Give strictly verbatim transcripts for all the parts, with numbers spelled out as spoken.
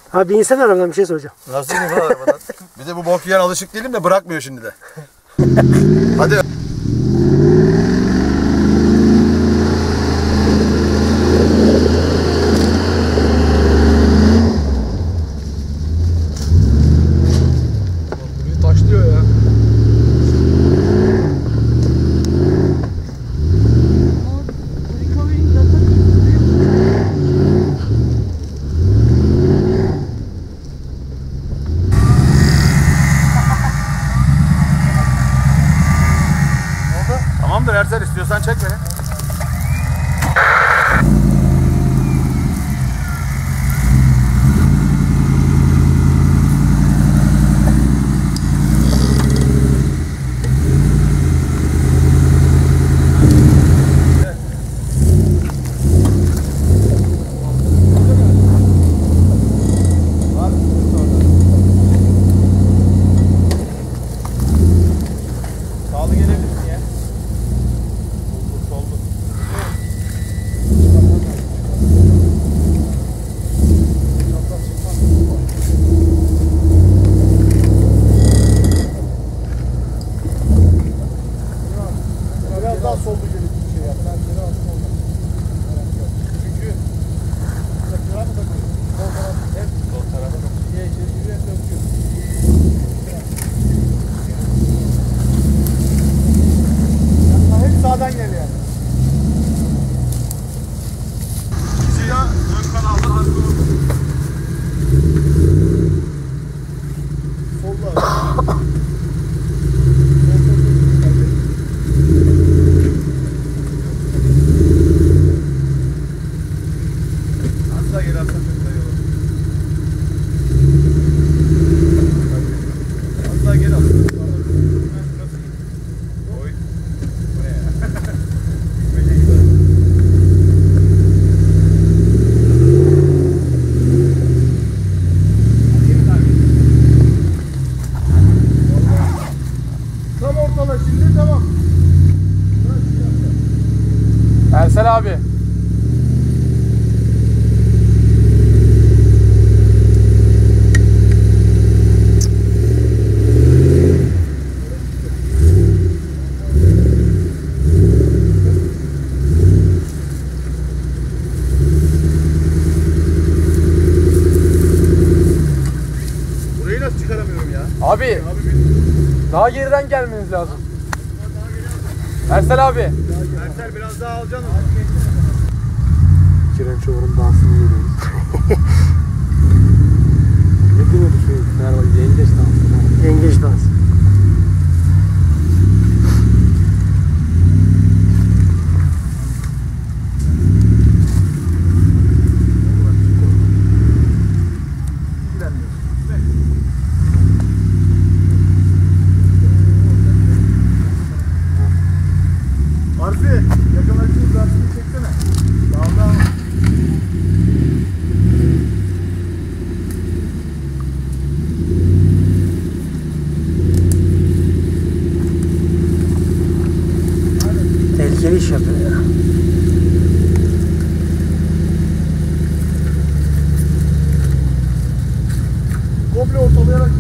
Abi insene arabadan bir şey soracağım. Nasıl ineyim lan arabadan? Bir de bu bok yiyen alışık değilim de bırakmıyor şimdi de. Hadi. Taşlıyor ya. Tamamdır Ersel, istiyorsan çek beni. Ersel abi. Burayı nasıl çıkaramıyorum ya? Abi, abi daha geriden gelmeniz lazım. Ersel abi. Ersel biraz daha alacaksın onu. Kiren çoğurun dansını görüyoruz. Ne diyordu şu merhaba yengeç dansı? Yengeç dansı. Arfi, yakalarcının zarsını çeksene. Dağda. Tehlikeli iş yapıyor ya. Komple ortalayarak.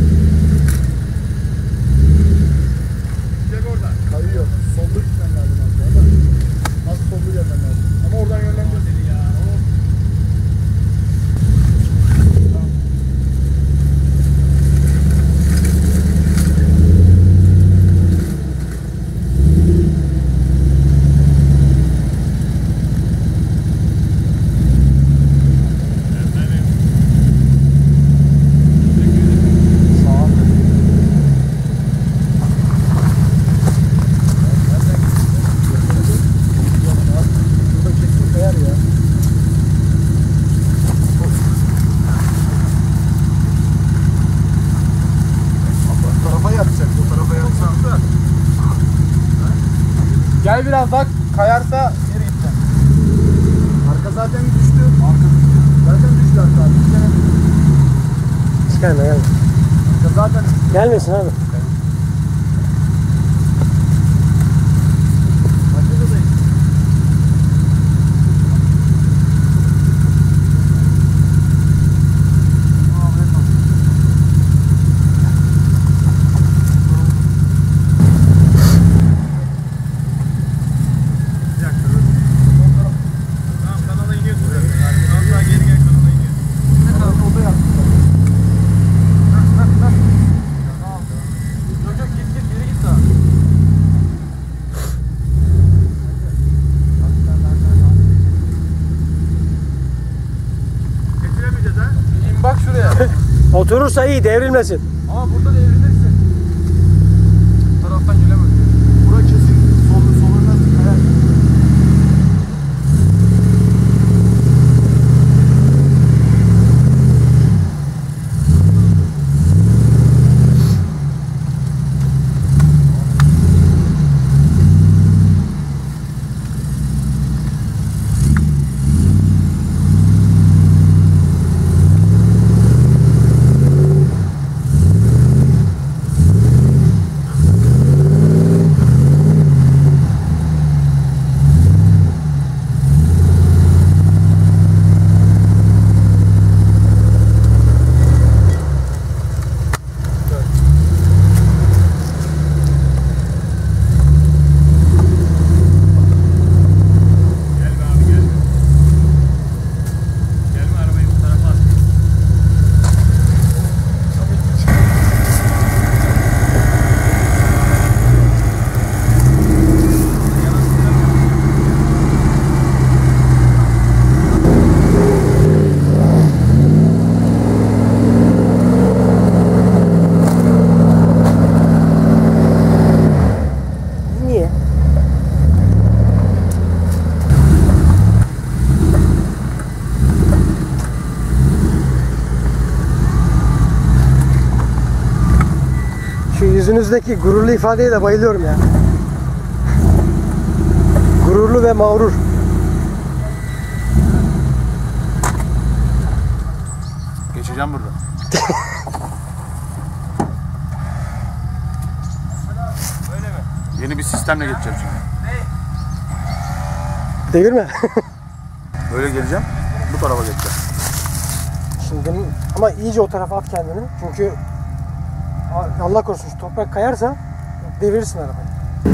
Çek oradan. Kayıyor. Solda gitmen lazım aslında. Az solda gelmen lazım. Ama oradan yönlendir seni ya. Gel biraz daha kayarsa geri gideceğim. Arka zaten düştü. Arka düştü. Zaten düştü arka. Çıkarma gelme. Arka zaten Gelmesin abi. Oturursa iyi, devrilmesin. Ama burada devrilirsin. Bu taraftan gelemez. Bura kesin solu solu nasıl kayar? Niye? Şu yüzünüzdeki gururlu ifadeye de bayılıyorum ya. Gururlu ve mağrur. Geçeceğim burada. Öyle mi? Yeni bir sistemle geçeceğim şimdi. Devirme. Böyle geleceğim. Bu tarafa geçeceğim. Şimdi ama iyice o tarafa at kendini. Çünkü Allah korusun şu toprak kayarsa devirirsin arabayı.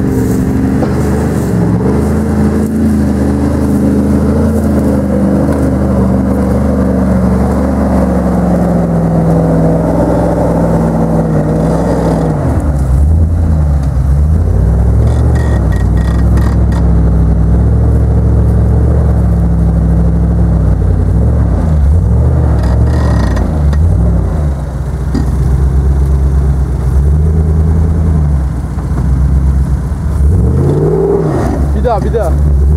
Bir daha bir daha.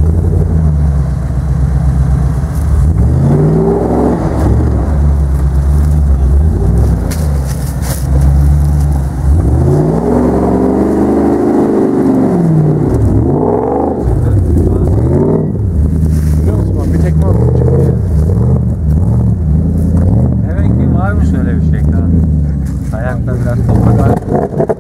Biliyor musun bak bir tekme attım çıktı ya. Demek ki varmış öyle bir şey. Ayakta biraz toprak